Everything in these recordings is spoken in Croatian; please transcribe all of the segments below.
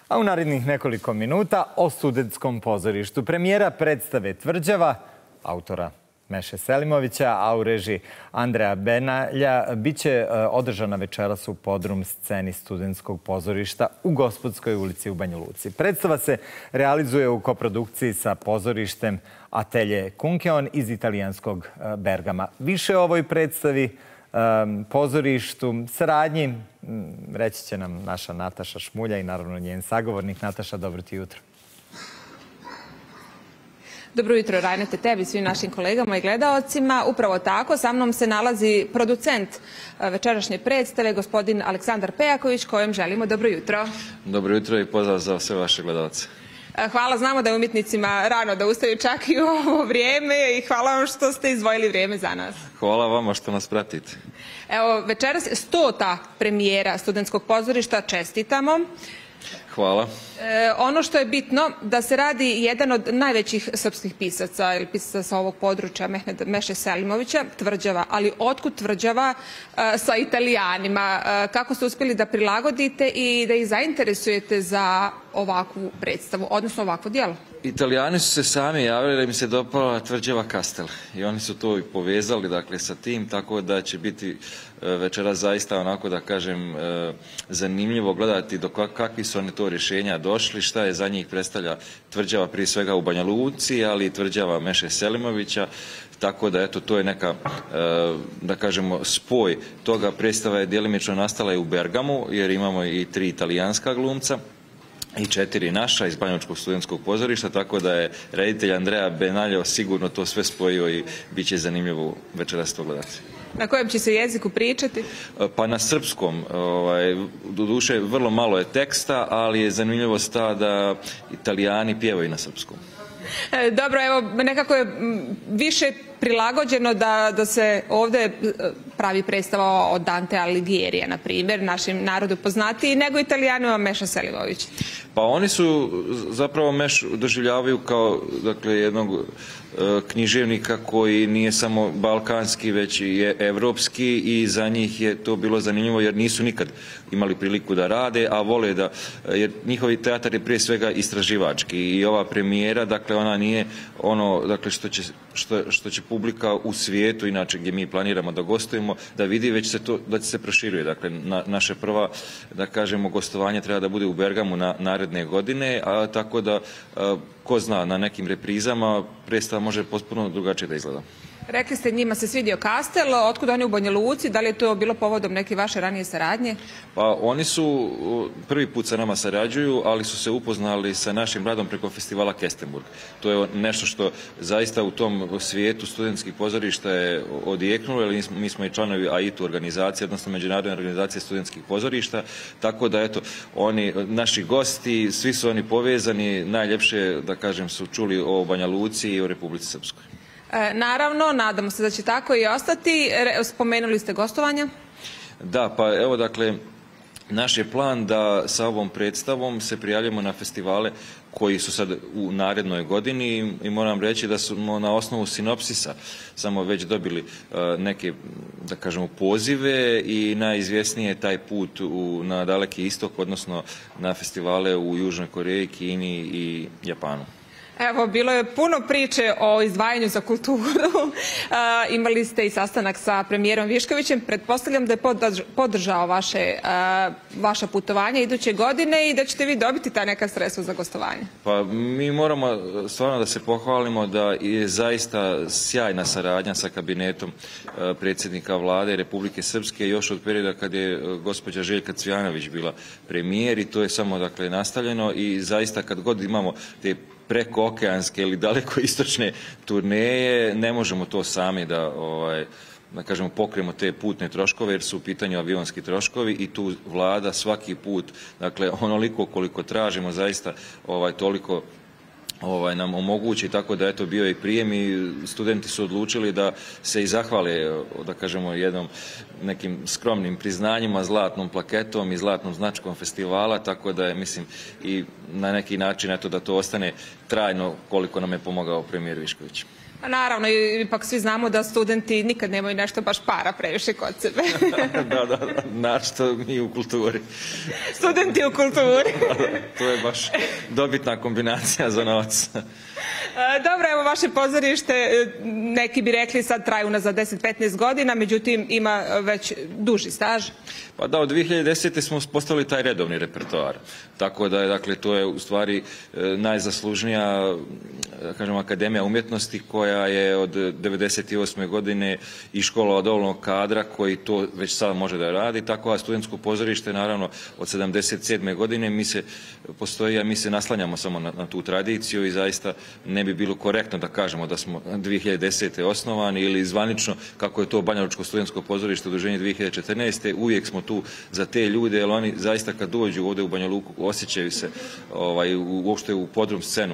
A u narednih nekoliko minuta o studentskom pozorištu. Premijera predstave Tvrđava, autora Meše Selimovića, a u režiji Andreja Benalja, biće održana večeras u podrum sceni studentskog pozorišta u Gospodskoj ulici u Banja Luci. Predstava se realizuje u koprodukciji sa pozorištem Atelje Kunkeon iz italijanskog Bergama. Više o ovoj predstavi, pozorištu, saradnji, reći će nam naša Nataša Šmulja i naravno njen sagovornik. Nataša, dobro ti jutro. Dobro jutro, Rajnete, tebi, svim našim kolegama i gledaocima. Upravo tako, sa mnom se nalazi producent večerašnje predstave, gospodin Aleksandar Pejaković, kojem želimo dobro jutro. Dobro jutro i pozdrav za sve vaše gledaoce. Hvala, znamo da je umjetnicima rano da ustaju čak i u ovo vrijeme i hvala vam što ste izdvojili vrijeme za nas. Hvala vama što nas pratite. Evo, večeras je 100. premijera studentskog pozorišta, čestitamo. Hvala. Ono što je bitno, da se radi jedan od najvećih srpskih pisaca ili pisaca sa ovog područja, Meše Selimovića, Tvrđava. Ali otkud Tvrđava sa Italijanima? Kako ste uspjeli da prilagodite i da ih zainteresujete za ovakvu predstavu, odnosno ovakvo djelo? Italijani su se sami javili da im se dopala Tvrđava Kastel i oni su to i povezali, dakle, sa tim, tako da će biti večeras zaista onako, da kažem, zanimljivo gledati do kakvi su oni to rješenja došli, šta je za njih predstavlja Tvrđava prije svega u Banja Luci, ali i Tvrđava Meše Selimovića, tako da eto, to je neka, da kažemo, spoj toga. Predstava je djelimično nastala i u Bergamu, jer imamo i 3 italijanska glumca i 4 naša iz Banjalučkog studentskog pozorišta, tako da je reditelj Andreja Benalja sigurno to sve spojio i bit će zanimljivo večeras to gledati. Na kojem će se jeziku pričati? Pa na srpskom. Doduše vrlo malo je teksta, ali je zanimljivost ta da Italijani pjevaju na srpskom. Dobro, evo, nekako je više prilagođeno da se ovdje pravi predstava od Dante Alighiera, na primjer, našim narodu poznatiji, nego Italijanima Meša Selimović. Pa oni su zapravo Mešu doživljavaju kao, dakle, jednog književnika koji nije samo balkanski, već i evropski, i za njih je to bilo zanimljivo jer nisu nikad imali priliku da rade, a vole da, jer njihovi teatar je prije svega istraživački i ova premijera, dakle, ona nije ono, dakle, što će publika u svijetu, inače gdje mi planiramo da gostujemo, da vidi, već se to, da se proširuje. Dakle, naše prva, da kažemo, gostovanje treba da bude u Bergamu naredne godine, a tako da, ko zna, na nekim reprizama predstava može potpuno drugačije da izgleda. Rekli ste, njima se svidio Kastel, otkud oni u Banja Luci, da li je to bilo povodom neke vaše ranije saradnje? Pa oni su prvi put sa nama sarađuju, ali su se upoznali sa našim radom preko festivala Kestenburg. To je nešto što zaista u tom svijetu studentskih pozorišta je odjeknulo, jer mi smo i članovi AITU organizacije, odnosno Međunarodne organizacije studentskih pozorišta, tako da, eto, oni, naši gosti, svi su oni povezani, najljepše, da kažem, su čuli o Banja Luci i o Republici Srpskoj. Naravno, nadamo se da će tako i ostati. Spomenuli ste gostovanja? Da, pa evo, dakle, naš je plan da sa ovom predstavom se prijavljamo na festivale koji su sad u narednoj godini i moram reći da smo na osnovu sinopsisa samo već dobili neke, da kažemo, pozive i najizvjesnije je taj put na Daleki istok, odnosno na festivale u Južnoj Koreji, Kini i Japanu. Evo, bilo je puno priče o izdvajanju za kulturu. Imali ste i sastanak sa premijerom Viškovićem. Pretpostavljam da je podržao vaša putovanja iduće godine i da ćete vi dobiti ta neka sredstva za gostovanje. Pa mi moramo stvarno da se pohvalimo da je zaista sjajna saradnja sa kabinetom predsjednika Vlade Republike Srpske još od perioda kad je gospođa Željka Cvijanović bila premijer, i to je samo, dakle, nastavljeno, i zaista kad god imamo te prekookeanske ili daleko istočne turneje, ne možemo to sami da kažemo, pokrijemo te putne troškove, jer su u pitanju avionski troškovi, i tu Vlada svaki put, dakle, onoliko koliko tražimo, zaista toliko nam omogući, tako da, eto, bio i prijem i studenti su odlučili da se i zahvale, da kažemo, jednom nekim skromnim priznanjima, zlatnom plaketom i zlatnom značkom festivala, tako da je, mislim, i na neki način, eto, da to ostane trajno koliko nam je pomogao premijer Višković. Naravno, ipak svi znamo da studenti nikad nemaju nešto baš para previše kod sebe. Da, našto mi u kulturi. Studenti u kulturi. To je baš dobitna kombinacija za novac. Dobro, evo vaše pozorište, neki bi rekli sad traju unazad 10-15 godina, međutim ima već duži staž. Pa da, od 2010. smo postavili taj redovni repertoar. Tako da je, dakle, to je u stvari najzaslužnija, kažem, Akademija umjetnosti koja je od 1998. godine i škola dovoljnog kadra koji to već sada može da radi. Tako da studentsko pozorište, naravno, od 1977. godine postoji, a mi se naslanjamo samo na tu tradiciju i zaista ne bi bilo korektno da kažemo da smo 2010. osnovani ili zvanično kako je to Banjalučko studentsko pozorište udruženje 2014. Uvijek smo tu za te ljude, jer oni zaista kad dođu ovdje u Banja Luku osjećaju se uopšte u podrum scenu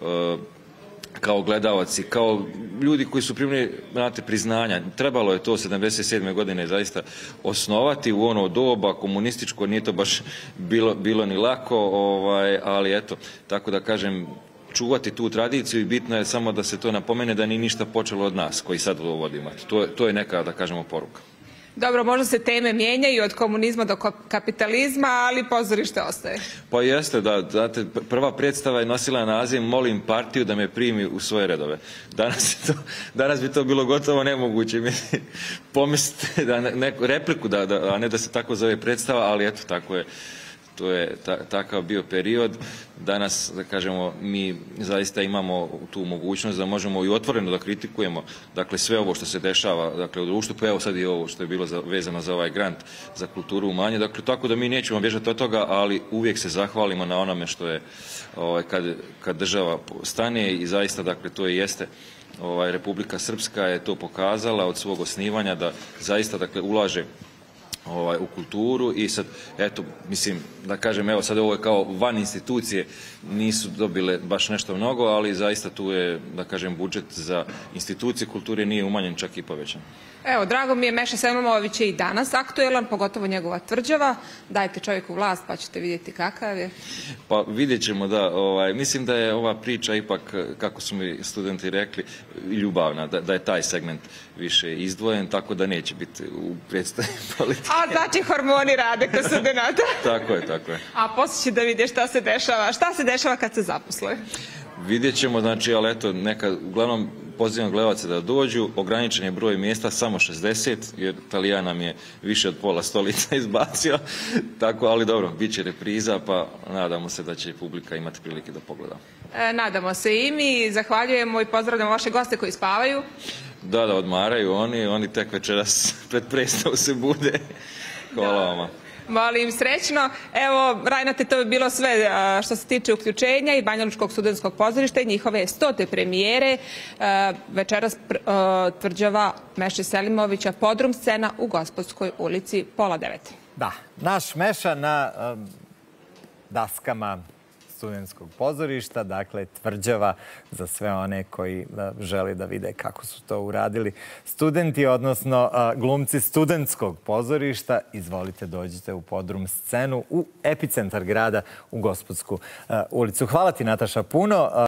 kao gledalci, kao ljudi koji su primili priznanja. Trebalo je to 1977. godine zaista osnovati u ono doba komunističko, nije to baš bilo ni lako, ali eto, tako da kažem, čuvati tu tradiciju i bitno je samo da se to napomene da nije ništa počelo od nas koji sad ovo vodimo. To je neka, da kažemo, poruka. Dobro, možda se teme mijenjaju od komunizma do kapitalizma, ali pozorište ostaje. Pa jeste, da. Znate, prva predstava je nosila naziv "Molim partiju da me primi u svoje redove". Danas bi to bilo gotovo nemoguće. Pomislite da neku repliku, a ne da se tako zove predstava, ali eto, tako je. To je takav bio period. Danas, da kažemo, mi zaista imamo tu mogućnost da možemo i otvoreno da kritikujemo, dakle, sve ovo što se dešava, dakle, u društvu, pa evo sad i ovo što je bilo vezano za ovaj grant za kulturu u Manji. Dakle, tako da mi nećemo bježati od toga, ali uvijek se zahvalimo na onome što je, kad država stane i zaista, dakle, to i jeste. Republika Srpska je to pokazala od svog osnivanja da zaista, dakle, ulaže u kulturu i sad, eto, mislim, da kažem, evo sad ovo je kao van institucije, nisu dobile baš nešto mnogo, ali zaista tu je, da kažem, budžet za institucije kulture nije umanjen, čak i povećan. Evo, drago mi je, Meša Selimović je i danas aktuelan, pogotovo njegova tvrđava. Dajte čovjeku vlast pa ćete vidjeti kakav je. Pa vidjet ćemo, da. Mislim da je ova priča ipak, kako su mi studenti rekli, ljubavna, da je taj segment više izdvojen, tako da neće biti u predstavi politike. A znači hormoni rade kod studenata. Tako je. A poslije će da vidje šta se dešava. Šta se dešava kad se zaposle? Vidjet ćemo, znači, ali eto, uglavnom pozivam gledalce da dođu, ograničen je broj mjesta, samo 60, jer Talijan nam je više od pola stolica izbacio, tako, ali dobro, bit će repriza, pa nadamo se da će publika imati prilike da pogleda. Nadamo se i mi, zahvaljujemo i pozdravljamo vaše goste koji spavaju. Da, odmaraju oni tek večeras pred predstavu se bude. Hvala vama. Molim srećno. Evo, Rajnate, to bi bilo sve što se tiče uključenja i Banjalučkog studentskog pozorišta i njihove 100. premijere. Večeras tvrđava Meše Selimovića, podrum scena u Gospodskoj ulici, 8:30. Da, naš Meša na daskama studentskog pozorišta, dakle tvrđava za sve one koji žele da vide kako su to uradili studenti, odnosno glumci studentskog pozorišta. Izvolite, dođite u podrum scenu u epicentar grada u Gospodsku ulicu. Hvala ti, Nataša, puno.